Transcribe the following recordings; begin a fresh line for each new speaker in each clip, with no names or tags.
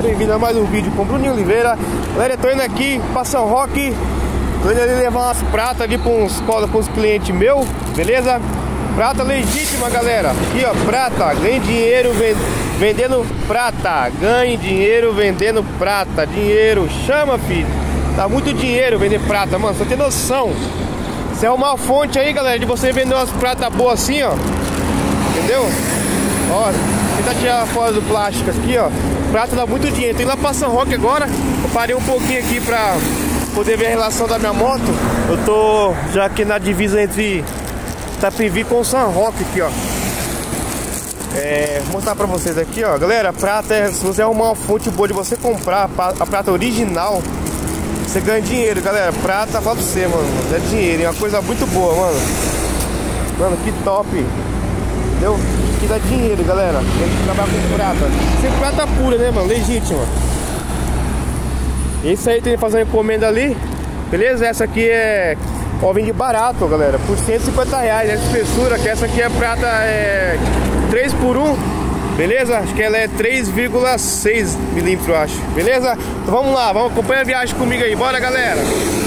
Bem-vindo a mais um vídeo com Bruninho Oliveira. Galera, eu tô indo aqui pra São Roque. Tô indo ali levar umas pratas ali pra uns clientes meus, beleza? Prata legítima, galera. Aqui, ó, prata. Ganhe dinheiro vendendo prata. Ganhe dinheiro vendendo prata. Dinheiro, chama, filho. Tá muito dinheiro vender prata, mano. Só tem noção. Se arrumar uma fonte aí, galera, de você vender umas pratas boas assim, ó. Entendeu? Ó, tentar tirar fora do plástico aqui, ó. Prata dá muito dinheiro. Tô indo lá pra São Roque agora. Eu parei um pouquinho aqui pra poder ver a relação da minha moto. Eu tô já aqui na divisa entre Itapevi com São Roque aqui, ó. Vou mostrar pra vocês aqui, ó. Galera, prata se você arrumar uma fonte boa de você comprar a prata original, você ganha dinheiro, galera. Prata, fala pra você, mano. É dinheiro, é uma coisa muito boa, mano. Mano, que top. Entendeu? Que dá dinheiro, galera. A gente trabalha com prata. Sem prata pura, né, mano? Legítima. Isso aí tem que fazer uma encomenda ali. Beleza? Essa aqui ó, vende barato, galera. Por R$150. Essa espessura, que essa aqui é prata 3x1. Beleza? Acho que ela é 3,6 milímetros, eu acho. Beleza? Então vamos lá, vamos acompanhar a viagem comigo aí. Bora, galera!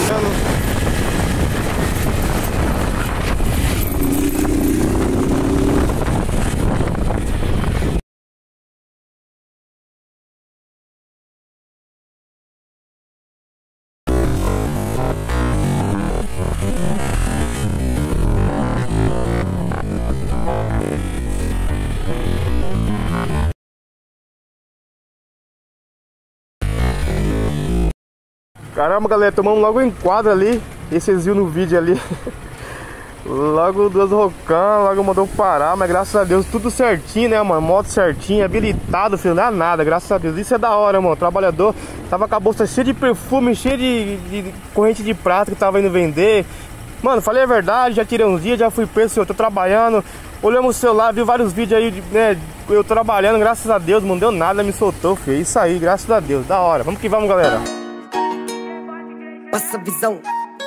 Caramba, galera, tomamos logo um enquadro ali. E vocês viram no vídeo ali. Logo duas rocãs, logo mandou parar. Mas graças a Deus, tudo certinho, né, mano? Moto certinho, habilitado, filho, não é nada, graças a Deus. Isso é da hora, mano. O trabalhador tava com a bolsa cheia de perfume, cheia de corrente de prata que tava indo vender. Mano, falei a verdade, já tirei uns dias, já fui preso, eu tô trabalhando. Olhamos o celular, viu vários vídeos aí, né? Eu trabalhando, graças a Deus, não deu nada, me soltou, filho. Isso aí, graças a Deus, da hora. Vamos que vamos, galera.
Nossa visão.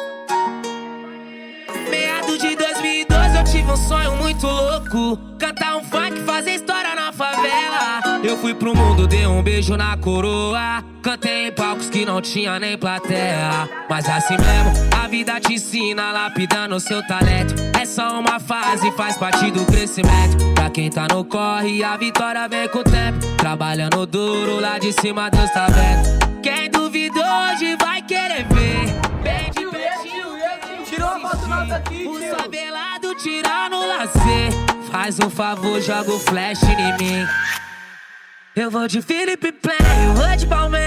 Meados de 2012 eu tive um sonho muito louco, cantar um funk, fazer história na favela. Eu fui pro mundo, dei um beijo na coroa, cantei em palcos que não tinha nem plateia. Mas assim mesmo, a vida te ensina, lapidando o seu talento. É só uma fase, faz parte do crescimento. Pra quem tá no corre, a vitória vem com o tempo. Trabalhando duro, lá de cima Deus tá vendo. Quem duvidou hoje vai querer ver. Bem de pertinho,
Tirou a foto nossa aqui,
o favelado tirando o lazer. Faz um favor, joga o flash em mim. Eu vou de Felipe Play, eu vou de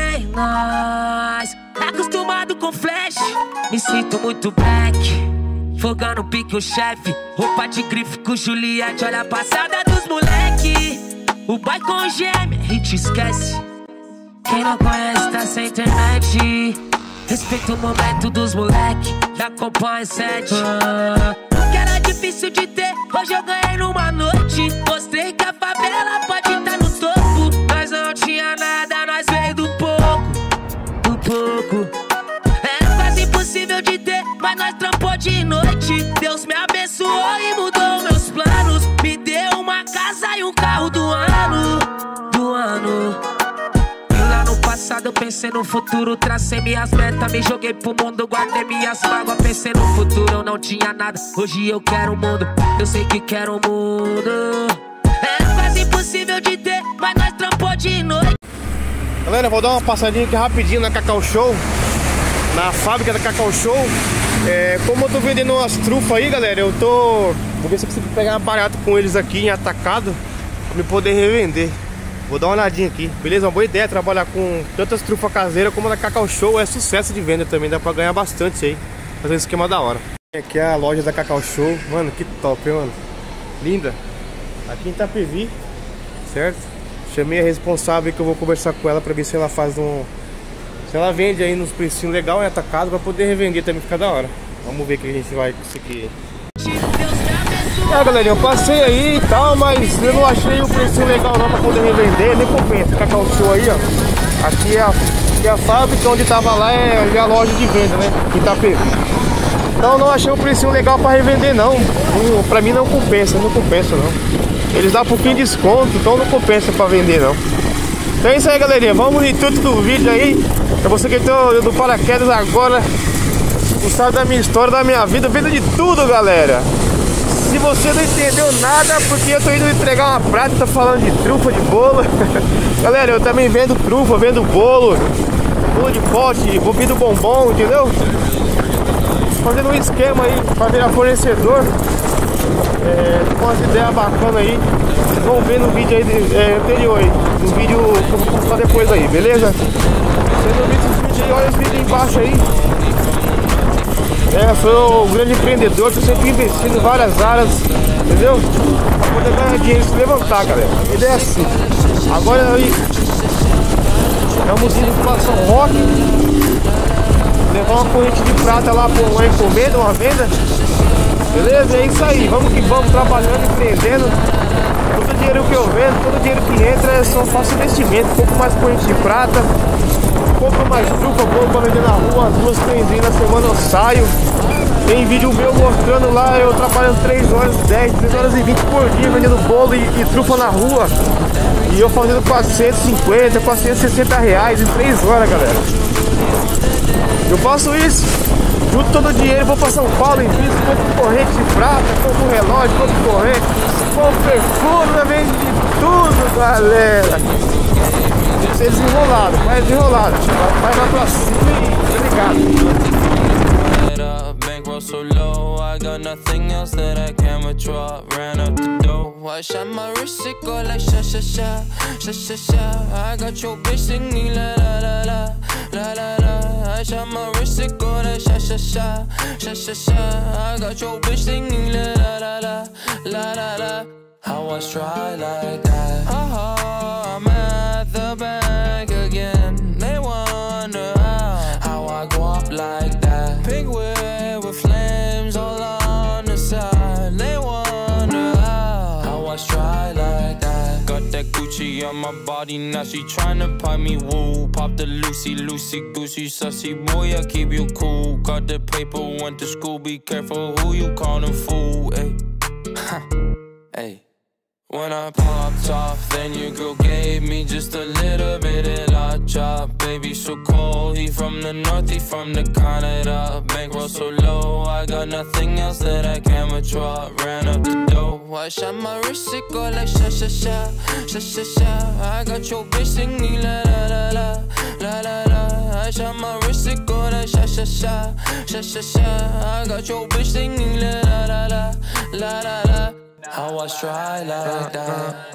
Palmeiras. Acostumado com flash, me sinto muito black. Fogando pique o chefe, roupa de grife com Juliette. Olha a passada dos moleque. O boy com gêmea, a gente esquece. Quem não conhece tá sem internet. Respeita o momento dos moleque, já acompanha 7. O que era difícil de ter, hoje eu ganhei numa noite. Mostrei que a favela pode estar no topo. Nós não tinha nada, nós veio do pouco. Do pouco. Era quase impossível de ter, mas nós trampou de noite. Deus me abençoou e mudou meus planos. Me deu uma casa e um carro do ano. Do ano. Passado eu pensei no futuro, tracei minhas metas, me joguei pro mundo, guardei minhas mágoas, pensei no futuro, eu não tinha nada, hoje eu quero o mundo, eu sei que quero o mundo. É quase impossível de ter, mas nós trampou de noite.
Galera, vou dar uma passadinha aqui rapidinho na Cacau Show, na fábrica da Cacau Show. Como eu tô vendendo umas trufas aí, galera, vou ver se eu consigo pegar barato com eles aqui em atacado, pra me poder revender. Vou dar uma olhadinha aqui, beleza? Uma boa ideia trabalhar com tantas trufas caseiras como a da Cacau Show. É sucesso de venda também, dá pra ganhar bastante aí. Fazer um esquema da hora. Aqui é a loja da Cacau Show. Mano, que top, hein, mano? Linda. Aqui em Itapevi, certo? Chamei a responsável que eu vou conversar com ela pra ver se ela faz se ela vende aí nos precinhos legal em atacado, pra poder revender também, ficar da hora. Vamos ver o que a gente vai conseguir. Galera, eu passei aí e tal, mas eu não achei o preço legal não pra poder revender, nem compensa. Cacau Show aí, ó. Aqui é a fábrica, onde tava lá é a loja de venda, né? Itapevi. Então não achei o preço legal pra revender não. Pra mim não compensa, não. Eles dão um pouquinho de desconto, então não compensa pra vender não. Então é isso aí, galerinha. Vamos no intuito do vídeo aí. Pra você que entrou do paraquedas agora, sabe da minha história, da minha vida, vida de tudo, galera. Se você não entendeu nada, porque eu tô indo entregar uma prata, tô falando de trufa, de bolo. Galera, eu também vendo trufa, vendo bolo de pote, bobido bombom, entendeu? Fazendo um esquema aí pra virar fornecedor. Com umas ideias bacanas aí. Vocês vão ver no vídeo aí anterior aí. No vídeo que eu vou postar depois aí, beleza? Vocês não viram esses vídeos aí, olha os vídeos embaixo aí. Sou um grande empreendedor, tô sempre investindo em várias áreas, entendeu? Pra poder ganhar dinheiro e se levantar, galera. A ideia é assim. Agora aí, estamos indo para São Roque, levar uma corrente de prata lá por uma encomenda, uma venda. Beleza? É isso aí, vamos que vamos, trabalhando, empreendendo. Todo o dinheiro que eu vendo, todo o dinheiro que entra, só faço investimento. Compro mais corrente de prata, compro mais trufa, bolo pra vender na rua. As 2 vezes na semana eu saio. Tem vídeo meu mostrando lá, eu trabalhando 3 horas 10, 3 horas e 20 por dia vendendo bolo e trufa na rua. E eu fazendo 450, 460 reais em 3 horas, galera. Eu faço isso, junto todo o dinheiro, vou pra São Paulo, invisto, compro corrente de prata, compro relógio, compro corrente, compro perfume, vende de tudo, galera. Tem que ser desenrolado, mais desenrolado. Vai lá pra cima e obrigado.
So low, I got nothing else that I can withdraw. Ran up the dough, I shot my wrist, it go like sha sha sha, sha sha sha. I got your bitch singing la la la la, la la la. I shot my wrist, it go like sha sha sha, sha sha sha. I got your bitch singing la la la la, la la la. How I try like that? I'm at the bank again. They wonder how I go up like that. Pink whip with flames all on the side. They wonder how I try like that. Got that Gucci on my body, now she tryna pipe me, woo. Pop the Lucy, Goosey, sussy boy, I keep you cool. Got the paper, went to school, be careful who you callin' fool, ayy. Hey. When I popped off, then your girl gave me just a little bit of la chop. Baby so cold, he from the north, he from the Canada. Bankroll so low, I got nothing else that I can withdraw. Ran up the dough, I shot my wrist, it go like sha sha sha, sha sha sha. I got your bitch singing la la la la, la la la. I shot my wrist, it go like sha sha sha, sha sha sha. I got your bitch singing la la la la, la la la. How I try like that.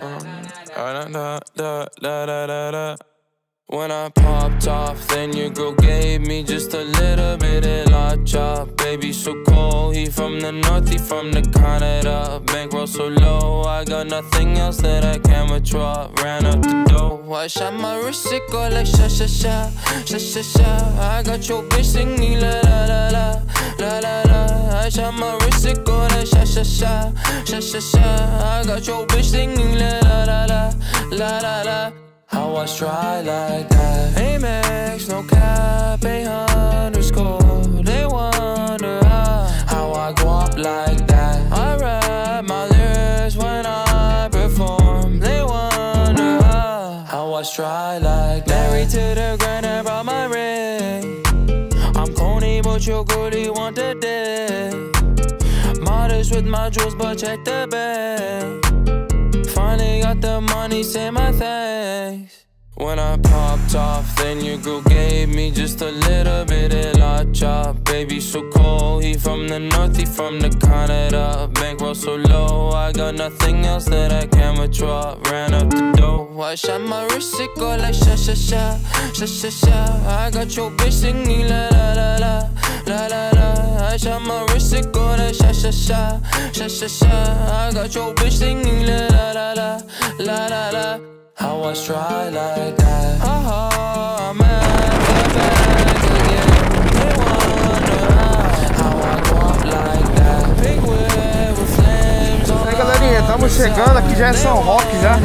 When I popped off, then your girl gave me just a little bit of la chop. Baby so cold, he from the north, he from the Canada. Bankroll so low, I got nothing else that I can withdraw. Ran up the dough, I shot my wrist, it go like sha sha sha, sha sha sha. I got your bitch singing la la la la, la la la. I shot my wrist, it go like sha sha sha, sha sha sha. I got your bitch singing la la la la, la la la. How I try like that. Amex, no cap, _. They wonder how I go up like that. I rap my lyrics when I perform. They wonder how I try like that. Married to the grind, I brought my ring. I'm corny, but your girlie want the dick. Modest with my jewels, but check the bag. Finally got the money, say my thanks. When I popped off, then your girl gave me just a little bit of la chop. Baby so cold, he from the north, he from the Canada. Bankroll so low, I got nothing else that I can withdraw. Ran up the dough, I shot my wrist, it go like sha sha sha, sha sha sha. I got your bitch singing la la la la, la la la. I shot my wrist, it go like sha sha sha, sha sha sha. I got your bitch singing la la la la, la la la. How I try like that. I'm at the bank again. They wonder how I go up like that. Big whip with flames.
E aí, galerinha, estamos chegando, aqui já é São Roque já.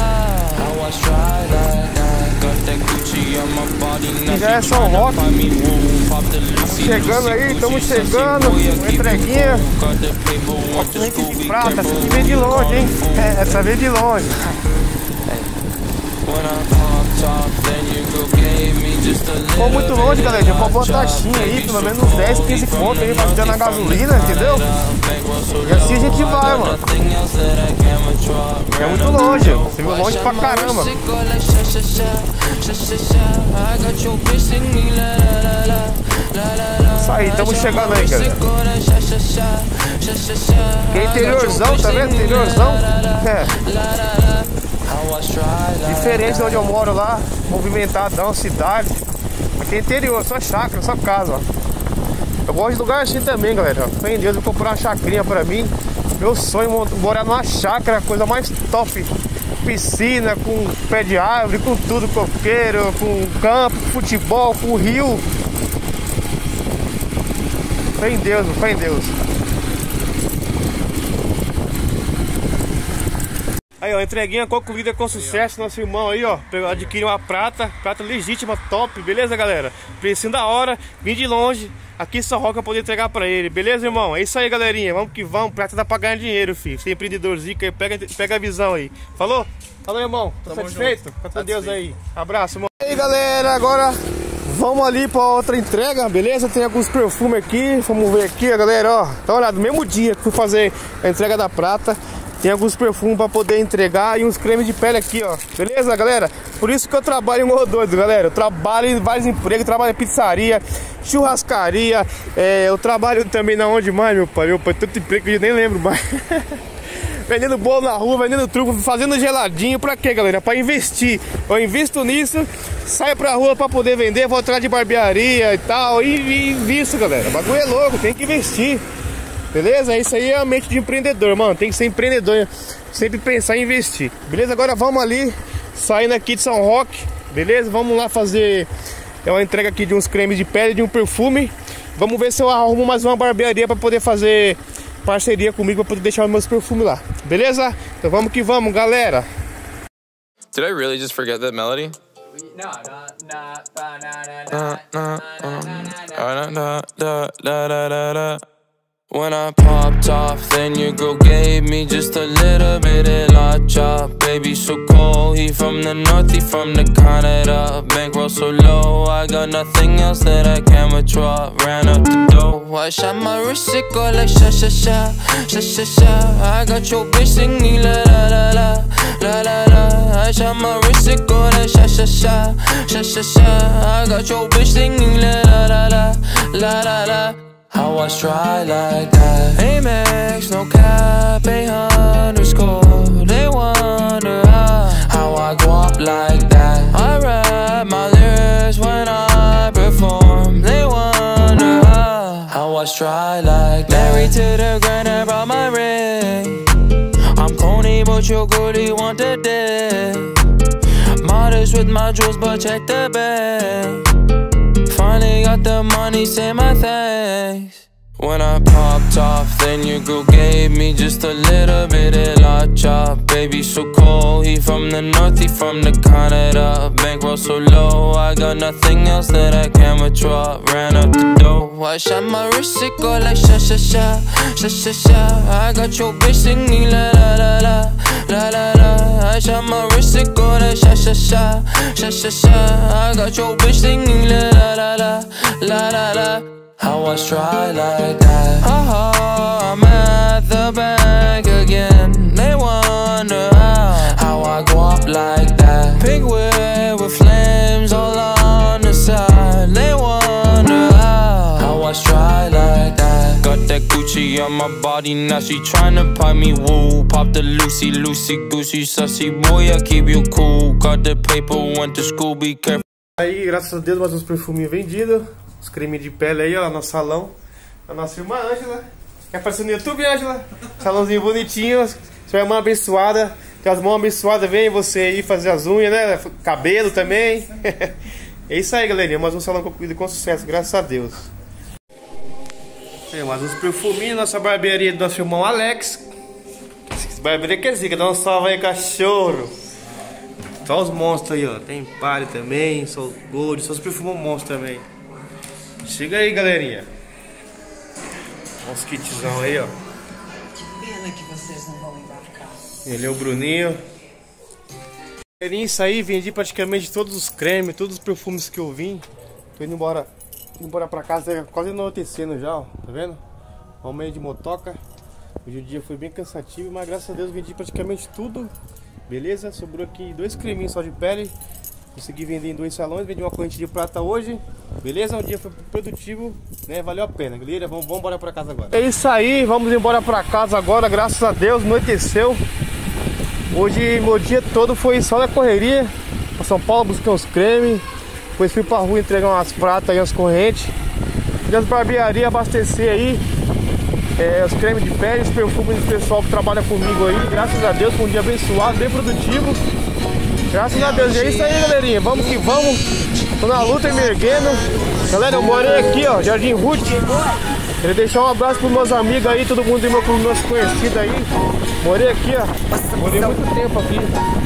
Aqui já é São Roque. Chegando aí, estamos chegando. Uma entreguinha. Uma corrente de prata, essa aqui vem de longe, hein? Essa vem de longe. Ficou muito longe, galera. Já pode botar taxinha aí, pelo menos uns 10, 15 conto aí pra ficar na gasolina, entendeu? E assim a gente vai, mano. É muito longe, você viu longe pra caramba. Isso aí, estamos chegando aí, galera. Que é interiorzão, tá vendo? Interiorzão. É. Diferente de onde eu moro lá, movimentadão, cidade. Aqui é interior, só chácara, só casa, ó. Eu gosto de lugar assim também, galera. Fé em Deus, eu vou comprar uma chacrinha pra mim. Meu sonho é morar numa chácara, coisa mais top. Piscina, com pé de árvore, com tudo, coqueiro, com campo, futebol, com rio. Fé em Deus, fé em Deus. Aí, ó, entreguinha concluída com sucesso. Nosso irmão aí, ó, adquiriu uma prata legítima, top, beleza, galera? Precinho da hora, vim de longe, aqui em São Roque pra poder entregar pra ele, beleza, irmão? É isso aí, galerinha, vamos que vamos, prata dá pra ganhar dinheiro, filho. Você é empreendedorzinho, pega a visão aí. Falou? Falou, irmão, tá satisfeito? Fica com Deus aí, abraço, irmão. E aí, galera, agora vamos ali pra outra entrega, beleza? Tem alguns perfumes aqui, vamos ver aqui, ó, galera, ó. Dá uma olhada, no mesmo dia que fui fazer a entrega da prata, tem alguns perfumes pra poder entregar e uns cremes de pele aqui, ó. Beleza, galera? Por isso que eu trabalho igual doido, galera. Eu trabalho em vários empregos, trabalho em pizzaria, churrascaria. Eu trabalho também na onde mais, meu pai? Tanto emprego que eu nem lembro mais. Vendendo bolo na rua, vendendo truco, fazendo geladinho. Pra quê, galera? Pra investir. Eu invisto nisso, saio pra rua pra poder vender, vou atrás de barbearia e tal. E invisto, galera. O bagulho é louco, tem que investir. Beleza? Isso aí é a mente de empreendedor, mano. Tem que ser empreendedor, sempre pensar em investir. Beleza? Agora vamos ali, saindo aqui de São Roque. Beleza? Vamos lá fazer uma entrega aqui de uns cremes de pele, de um perfume. Vamos ver se eu arrumo mais uma barbearia pra poder fazer parceria comigo, pra poder deixar os meus perfumes lá. Beleza? Então vamos que vamos, galera.
Did I really just forget that melody? When I popped off, then your girl gave me just a little bit of la chop. Baby so cold, he from the north, he from the Canada. Bankroll so low, I got nothing else that I can withdraw. Ran up the dough, I shot my wrist, it go like sha sha sha, sha sha sha. I got your bitch singing la la la la, la la la. I shot my wrist, it go like sha sha sha, sha sha sha. I got your bitch singing la la la la, la la la. I was try like that. Amex, no cap, _. They wonder how I go up like that. I rap my lyrics when I perform. They wonder how I was try like that. Married to the grind, I brought my ring. I'm corny, but your goodie want the dick. Modest with my jewels, but check the bag. Finally got the money, say my thanks. When I popped off, then your girl gave me just a little bit of la chop. Baby so cold, he from the north, he from the Canada. Bankroll so low, I got nothing else that I can withdraw. Ran up the dough, I shot my wrist, it go like sha sha sha, sha sha sha. I got your bitch singing la la la la, la la la. I shot my wrist, it go like sha sha sha, sha sha sha. I got your bitch singing la la la la, la la la. I was try like that. I'm at the bank again. They wonder how I go up like that. Pink whip with flames all on the side. They wonder how I was try like that. Got that Gucci on my body, now she tryna pipe me, woo. Pop the Lucy, Lucy, Goosey, sussy boy, I keep you cool. Got the paper, went to school, be careful.
Aí, graças a Deus, mais uns perfuminhos vendidos. Os cremes de pele aí, ó, no salão. A nossa irmã Ângela. Quer aparecer no YouTube, Ângela? Salãozinho bonitinho. Sua irmã abençoada. Tem as mãos abençoadas. Vem você aí fazer as unhas, né? Cabelo também. É isso aí, galerinha. Mais um salão concluído com sucesso, graças a Deus. Tem mais uns perfuminhos. Nossa barbearia do nosso irmão Alex. Barbearia que é zica. Dá um salve aí, cachorro. Só os monstros aí, ó. Tem Pare também. Só Gold. Só os perfumes monstros também. Chega aí, galerinha. Uns kitzão aí, ó.
Que pena que vocês não vão embarcar.
Ele é o Bruninho. Isso aí, vendi praticamente todos os cremes, todos os perfumes que eu vim. Tô indo embora pra casa, quase anoitecendo já, ó, tá vendo? Ao meio de motoca. Hoje o dia foi bem cansativo, mas graças a Deus vendi praticamente tudo. Beleza? Sobrou aqui 2 creminhos só de pele. Consegui vender em 2 salões, vendi uma corrente de prata hoje. Beleza? O dia foi produtivo, né? Valeu a pena, galera. Vamos embora pra casa agora. É isso aí, vamos embora pra casa agora, graças a Deus, anoiteceu. Hoje meu dia todo foi só na correria. Pra São Paulo buscar uns cremes. Depois fui pra rua entregar umas pratas e umas correntes. Fui às barbearias abastecer aí. Os cremes de pele, os perfumes do pessoal que trabalha comigo aí. Graças a Deus, foi um dia abençoado, bem produtivo. Graças a Deus, é isso aí, galerinha. Vamos que vamos. Tô na luta e me erguendo. Galera, eu morei aqui, ó, Jardim Ruth. Queria deixar um abraço pros meus amigos aí, todo mundo pros meus conhecidos aí. Morei aqui, ó. Morei muito tempo aqui.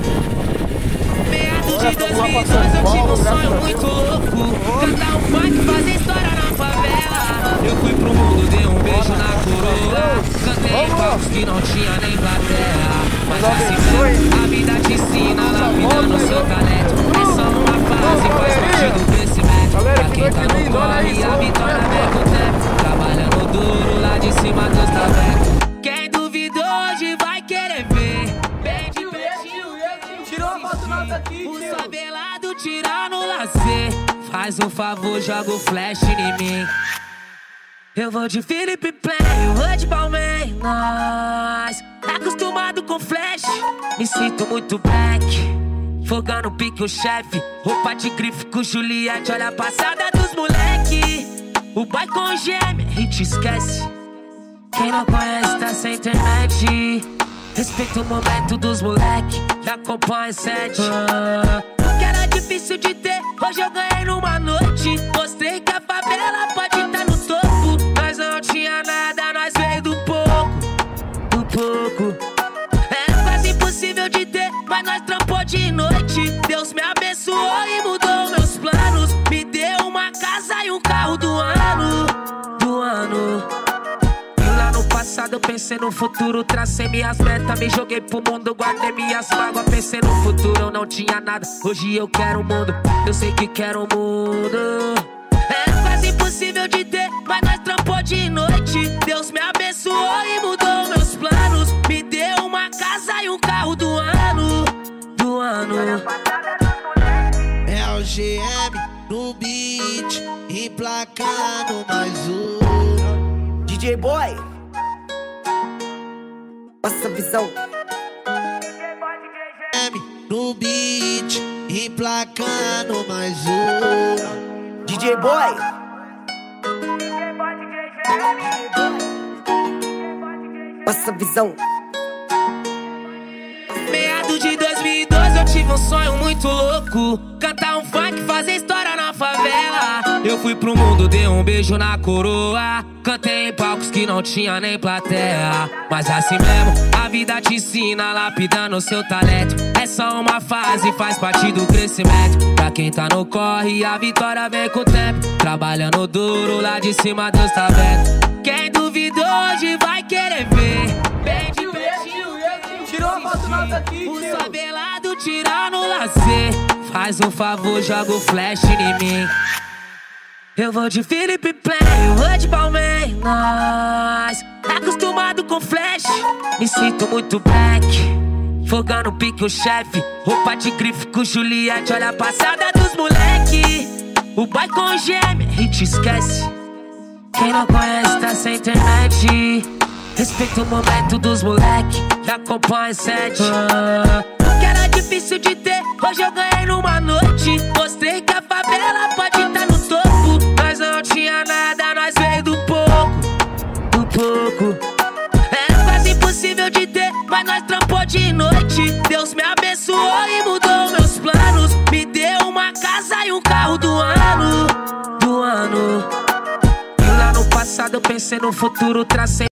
Meados de 2002 eu tive um sonho muito louco. Cantar um funk, fazer história na favela. Eu fui pro mundo, dei um beijo na coroa. Cantei em palcos que não tinha nem plateia. Mas assim a vida te ensina, lapidando seu talento. É só uma fase, faz parte do crescimento. Pra quem tá no corre, a vitória vem com o tempo. Trabalhando duro, lá de cima Deus tá vendo. Quem duvidou hoje vai querer ver. Bem de pertinho,
tirou a foto nossa aqui,
o sabelado tira no lazer. Faz um favor, joga o flash em mim. Eu vou de Felipe Play, eu vou de Balmain, nós. Acostumado com flash, me sinto muito black. Fogando pique o chefe, roupa de grife com Juliette. Olha a passada dos moleque. O boy com gêmea, e te esquece. Quem não conhece tá sem internet. Respeita o momento dos moleque, que acompanha 7. Que era difícil de ter, hoje eu ganhei numa noite. Mostrei que a favela pode estar no topo. Nós não tinha nada, nós veio do pouco. Do pouco. Era quase impossível de ter, mas nós trampou de noite. Deus me abençoou e mudou meus planos. Me deu uma casa e um carro do ano. Do ano. Passado eu pensei no futuro, tracei minhas metas, me joguei pro mundo, guardei minhas mágoas, pensei no futuro, eu não tinha nada, hoje eu quero o mundo, eu sei que quero o mundo. É quase impossível de ter, mas nós trampou de noite. Deus me abençoou e mudou meus planos, me deu uma casa e um carro do ano. Do ano.
É o GM no beat, emplacando mais um
DJ Boy, passa a visão.
no beat, emplacando mais um
DJ Boy. Passa a visão.
Meados de 2012 eu tive um sonho muito louco, cantar um funk, fazer história na favela. Eu fui pro mundo, dei um beijo na coroa, cantei em palcos que não tinha nem plateia. Mas assim mesmo, a vida te ensina, lapidando seu talento. É só uma fase, faz parte do crescimento. Pra quem tá no corre, a vitória vem com o tempo. Trabalhando duro, lá de cima Deus tá vendo. Quem duvidou hoje vai querer ver. Bem de pertinho,
tirou a foto nossa aqui,
o sabelado tira no lazer. Faz um favor, joga o flash em mim. Eu vou de Felipe Play, eu vou de Balmain, nós. Acostumado com flash, me sinto muito black. Fogando pique o chefe, roupa de grife com Juliette. Olha a passada dos moleque. O boy com gêmea e te esquece. Quem não conhece tá sem internet. Respeita o momento dos moleque, que acompanha 7. Que era difícil de ter, hoje eu ganhei numa noite. Mostrei que a favela pode estar no topo. Nós não tinha nada, nós veio do pouco. Do pouco. Era quase impossível de ter, mas nós trampou de noite. Deus me abençoou e mudou meus planos. Me deu uma casa e um carro do ano. Do ano. E lá no passado eu pensei no futuro, tracei